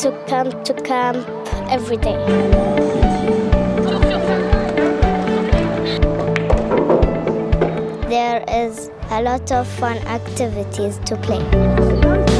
to come to camp every day. There is a lot of fun activities to play.